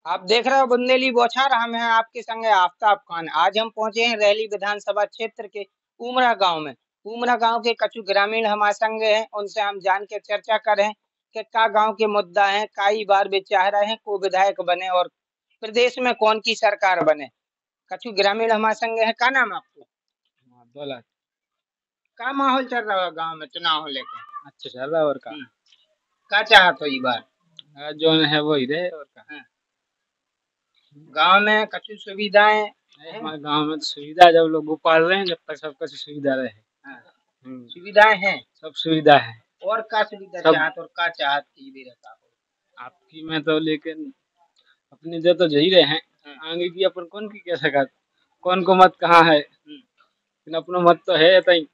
आप देख रहे हो बुंदेली बौछार। हम हैं आपके संगे आफ्ताब खान। आज हम पहुंचे हैं रैली विधानसभा क्षेत्र के उमरा गांव में। उमरा गांव के कछु ग्रामीण हमारे संग हैं, उनसे हम जान के चर्चा करें कि का गांव के मुद्दा हैं, कई बार वे चाह रहे हैं को विधायक बने और प्रदेश में कौन की सरकार बने। कछु ग्रामीण हमारे संग है। का नाम है आपको? दौलत। का माहौल चल रहा है गाँव में चुनाव को लेकर? अच्छा चल रहा है और का। का चाहत हो ये बार? जो है वो ही रहे और का। गांव में कछु सुविधाएं हैं? हमारे गांव में तो सुविधा जब लोग वो पाल रहे हैं जब तक सबका सुविधा रहे। सुविधाएं हैं, सब सुविधा है। और का सुविधा सब चाहत और का चाहत की भी रहता हो? आपकी में तो लेकिन अपनी जो तो जही रहे हैं। आगे की अपन कौन की कह सका, कौन को मत कहाँ है, लेकिन अपना मत तो है तई।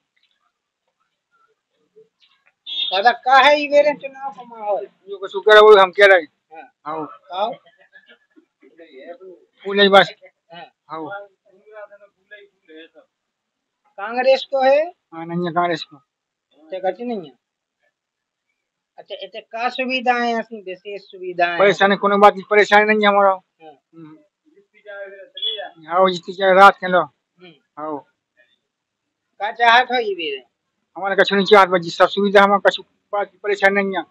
दादा का है ये मेरे चुनाव का माहौल? जो को शुक्र है वो हम कह रहे हैं। हाँ हाँ का फूल ही बस। हाँ। हाँ कांग्रेस को है? हाँ नहीं है कांग्रेस को। कच्ची नहीं है। अच्छा इतने का सुविधाएं ऐसी विशेष सुविधाएं? परेशानी कोनो बात की परेशानी नहीं है हमारा। हाँ। हाँ जितनी चाहे रात के लो। हाँ का चाहत हो ये भी? हमारे कछु नहीं चाहत बजी सब सुविधा हमारे कछु बात की परेशानी नहीं है।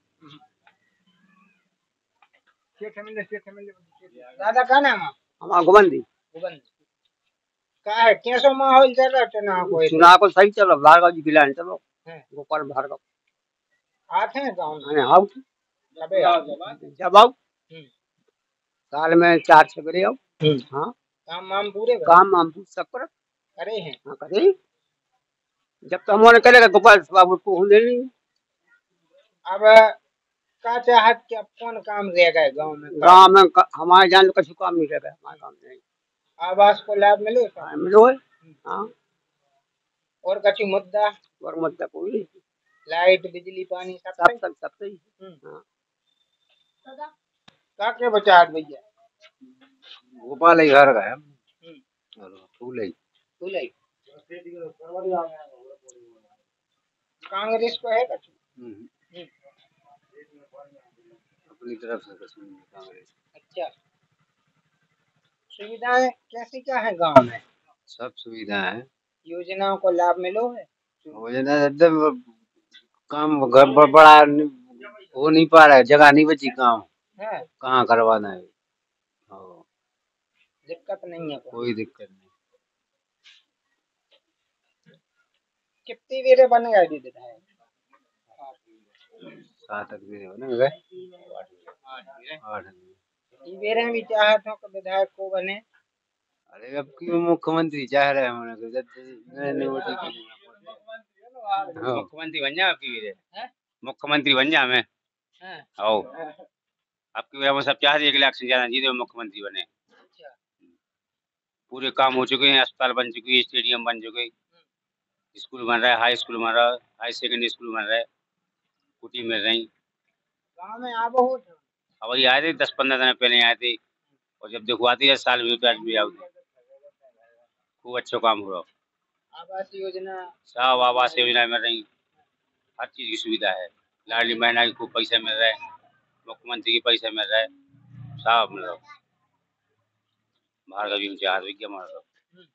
दादा का नाम है? हमारा गोबंदी। गोबंद का है कैसो माहौल चल रहा चुनाव को? चुनाव को सही चलो, भार्गव जी गिलान चलो। गोपाल भार्गव आते हैं गाँव में? हाँ आओ कबे आओ? जब आओ साल में 4 सवेरे आओ। हाँ काम वाम पूरे काम वाम सब कर करे हैं? हाँ करे। जब तो हमारे करेगा गोपाल बाबू को हम ले लेंगे। अब का चाहत कि अब कौन काम रह गए गाँव में? गाँव में हमारे जान लो कछु काम नहीं रहेगा हमारे काम में। आवास को लाभ मिले? हाँ, मिलो है। हाँ और कछु मुद्दा? और मुद्दा कोई नहीं। लाइट बिजली पानी सब सब सब सब सही। हाँ का क्या बचा भैया? गोपाल ही घर गए फूल ही फूल ही कांग्रेस को है कछु? अपनी तरफ से कछु नहीं कांग्रेस। अच्छा सुविधाएं कैसी क्या है गांव में? सब सुविधा है। योजनाओं को लाभ मिलो है? योजना एकदम काम घर बड़ा हो नहीं पा रहा है, जगह नहीं बची काम है कहाँ करवाना है। दिक्कत नहीं है कोई दिक्कत नहीं। कितनी बेरे बन गए विधायक? 7 बेरे बने गए। 8 ये बेरे भी चाहत हो कि विधायक को बने? अरे अब क्यों मुख्यमंत्री चाह रहे हैं हमने मुख्यमंत्री बन जाए आपकी वजह। मुख्यमंत्री बन जाए मैं। आओ आपकी वजह में सब चाह रहे 1 लाख से ज्यादा जीते मुख्यमंत्री बने। पूरे काम हो चुके हैं, अस्पताल बन चुके हैं, स्टेडियम बन चुके, स्कूल बन रहा है, हाई स्कूल बन रहा है, हाई सेकेंडरी स्कूल बन रहा है, कुटी मिल रही। गाँव में आप हो? अब ये आए थे 10-15 दिन पहले आए थे, और जब दिखवाती है साल भी आओ खूब अच्छा काम हो रहा। आवास योजना सब आवास योजना मिल रही, हर चीज की सुविधा है। लाडली बहना की खूब पैसा मिल रहा है, मुख्यमंत्री के पैसा मिल रहा है, सब मिल रहा। भार्गव जी से हाथ विज्ञा मार रहा।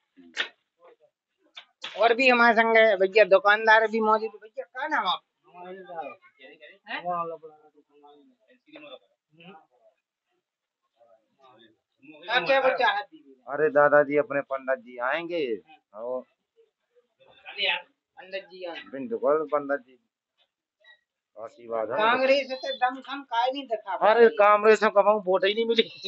और भी हमारे संग भैया दुकानदार भी मौजूद है। भैया का नाम आप? क्या बच्चा है? अरे दादाजी अपने पंडित जी आएंगे और पंडित जी बिल्कुल पंडित जी आशीर्वाद है। कांग्रेस से दमखम काय नहीं दिखा? अरे कांग्रेस में कमाऊ वोट ही नहीं मिली।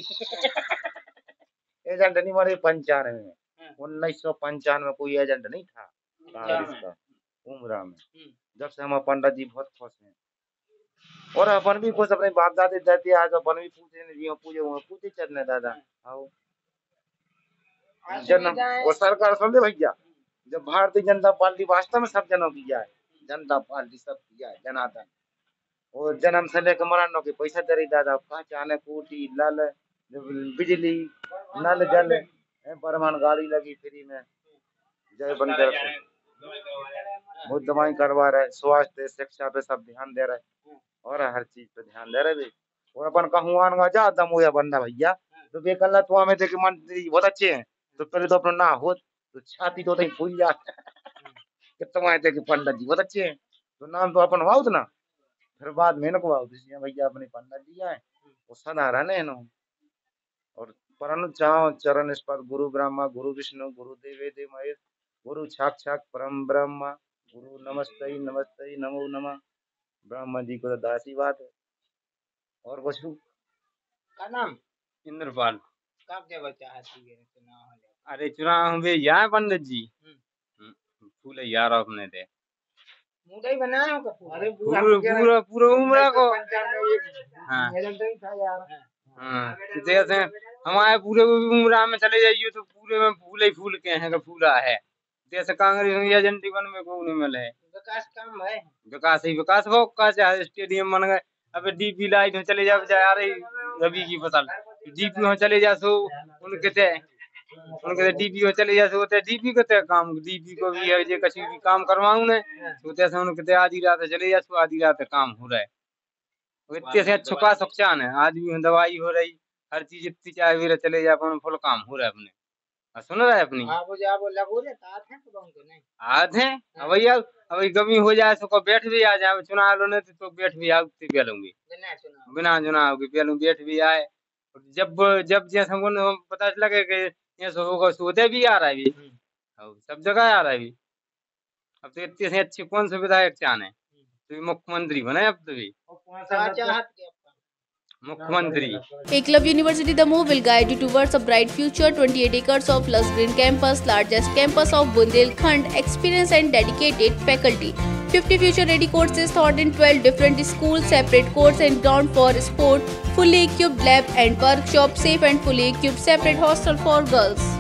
एजेंट नहीं मारे 95 में 1995 कोई एजेंट नहीं था कांग्रेस का उमरा में। जब से हम पंडित जी बहुत खुश हैं और अपन भी खुश अपने बाप दादे दादी आज अपन भी पूछे चलने दादा आओ जन्म और सरकार समझे भैया। जब भारतीय जनता पार्टी वास्तव में सब जनों की है, जनता पार्टी सब किया है जनार्दन और जन्म से लेकर मरण के पैसा दे रही दादा का चाने कोटी लाल बिजली नल जल परमान गाड़ी लगी फ्री में जय बंदर वो दवाई करवा रहे, स्वास्थ्य शिक्षा पे सब ध्यान दे रहे और हर चीज पे ध्यान दे रहे। और अपन कहूँ आनगा जा दम हो या बंदा भैया तो वे कल तो हमें थे कि मंत्री बहुत अच्छे हैं तो पहले तो अपना ना हो तो छाती तो नहीं फूल जाती कि तुम्हारे थे कि पंडित जी बहुत अच्छे हैं तो नाम तो अपन वाउत ना फिर बाद में न को वाउत भैया अपने पंडित जी आए वो साधारण है ना और परनु चाहो चरण स्पर्श गुरु ब्रह्मा गुरु विष्णु गुरु देव महेश गुरु साक्षात परम ब्रह्मा गुरु नमस्ते नमस्ते नमो नमः ब्रह्मा जी को तो दासी बात है और कुछ का नाम इंद्रपाल। कब क्या बच्चा है चुनाव अरे चुनाव में यहाँ पंडित जी फूल यार अपने थे मुंडा ही बनाया होगा अरे पूरा उम्र को हाँ जैसे हमारे पूरे उम्र में चले जाइए तो पूरे में फूल ही फूल के हैं फूला है जैसे कांग्रेस एजेंटी बन में को नहीं मिले है विकास काम है विकास ही विकास हो का चाहे स्टेडियम बन गए अब डीपी लाइट में चले जाओ आ रही रवि की फसल डीपी में चले जा सो उनके डीपी में चले जा सो डीपी को काम डीपी को भी है जे कहीं भी काम करवाऊं ने तो तैसे उनके आधी रात चले जा सो आधी रात काम हो रहा है इतने से छुपा सुकचान है आदमी में दवाई हो रही हर चीज इतनी चाहे भी चले जा फुल काम हो रहा है अपने सुन रहा है अपनी आधे भैया अब कमी हो जाए तो बैठ भी आ जाए चुनाव लोने तो बैठ भी आऊंगी बिना चुनाव के पहलू बैठ भी आए जब जैसे हमको पता लगे कि ये होगा सोते भी आ रहा है भी सब जगह आ रहा है भी अब तो इतने से अच्छी कौन सा विधायक चाहने तो मुख्यमंत्री बने अब तो भी मुख्यमंत्री। Eklavya University Damoh will guide you towards a bright future. 28 acres of lush green campus, largest campus of Bundelkhand, experienced and dedicated faculty. 50 future-ready courses taught in 12 different schools, separate course and ground for sport, fully equipped lab and workshop, safe and fully equipped separate hostel for girls.